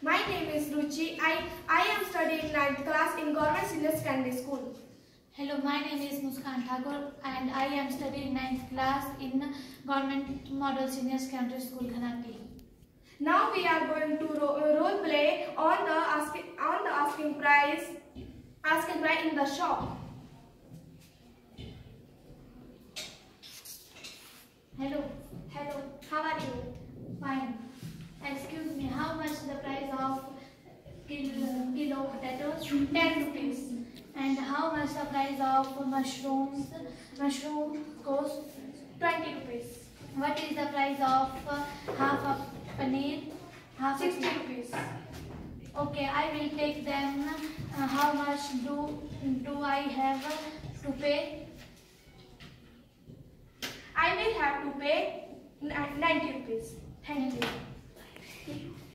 My name is Ruchi. I am studying 9th class in Government Senior Secondary School. Hello, my name is Muskan Thakur and I am studying 9th class in Government Model Senior Secondary School, Ghanati. Now we are going to role play on the asking price in the shop. Hello. Hello, how are you? Fine. Excuse me, how much the price of kilo potatoes? 10 rupees. And how much the price of mushrooms? Mushroom cost 20 rupees. What is the price of half of paneer? 60 rupees. Okay, I will take them. How much do I have to pay? I will have to pay 90 rupees. Thank you.